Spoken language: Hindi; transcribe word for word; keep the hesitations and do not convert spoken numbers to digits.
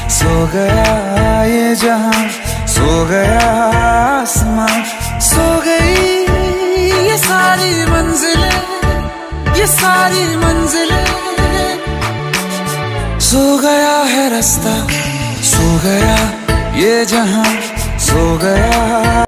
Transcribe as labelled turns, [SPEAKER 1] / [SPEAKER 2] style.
[SPEAKER 1] सो गया ये जहां, सो गया आसमां, सो गई ये सारी मंजिलें, ये सारी मंजिलें। सो गया है रास्ता, सो गया ये जहां, सो गया